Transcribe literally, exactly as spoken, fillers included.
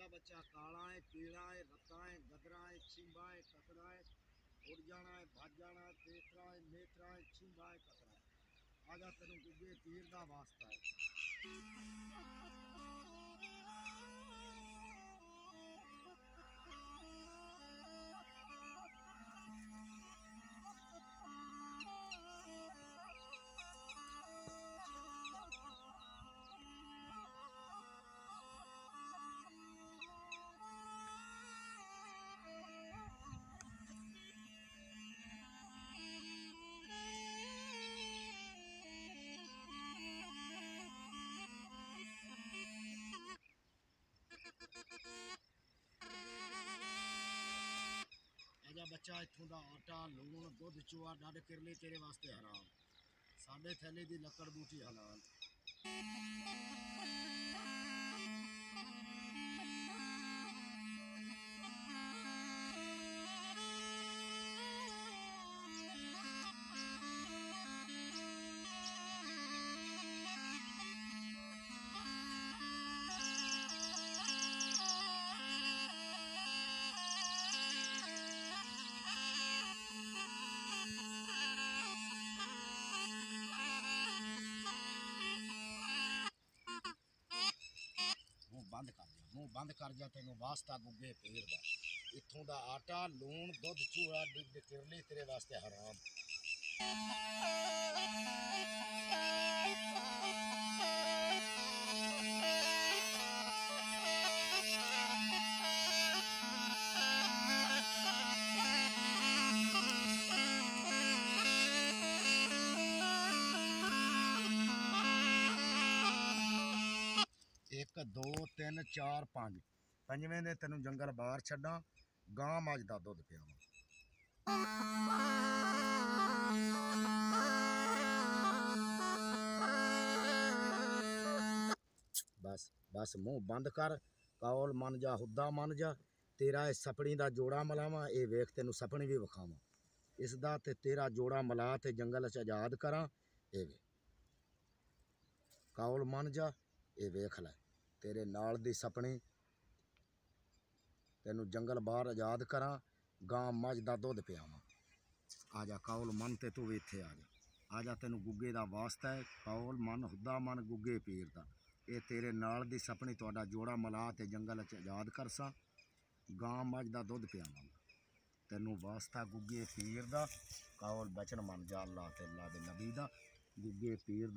आजा बच्चा काला है, पीला है, रत्ता है, गदरा है, छिंबा है, ककड़ा है, उड़ जाना है, भज जाना है, तेतरा है, नेत्रा है, छिंबा है, ककड़ा है। आजा तेन गुग्गे पीर दा वास्ता है। आजा बच्चा इत्थों दा आटा लूण दुध चूआ डड किरले तेरे वास्ते हराम। साडे थैले दी लकड़ बूटी हलाल। मुँह बंद कर जा, मुँह बंद कर जा, तेन वास्ता गुग्गे पीर दा। इत्थों दा आटा लूण दुध चूड़ा डड किरले तेरे वास्ते हराम। एक दो तीन चार पाँच पंजवें दे तेनों जंगल बाहर छड्डां, गां मझ दा दुध पियावां। बस बस मुँह बंद कर, कौल मन जा, हुद्दा मन जा। तेरा इस सपनी दा जोड़ा मलावां, ये वेख तेनों सपनी भी विखावां। इसदा ते तेरा जोड़ा मला ते जंगल च आजाद करां। ये वे कौल मन जा, ये वेख लै तेरे नाल दी सपनी। तेनों जंगल बाहर आजाद करां, गां मझ दा दुध पियावां। आजा कौल मन ते तू भी इत्थे आ जा। आजा तेनों गुग्गे दा वास्ता है, कौल मन हुद्दा मन गुग्गे पीर दा। ये तेरे नाल दी सपनी तुहाडा जोड़ा मला ते जंगल च आजाद करसां, गां मझ दा दुध पियावां। तेनों वास्ता गुग्गे पीर दा, कौल बचन मन जा अल्लाह ते अल्लाह दे नबी दा। गुग्गे पीर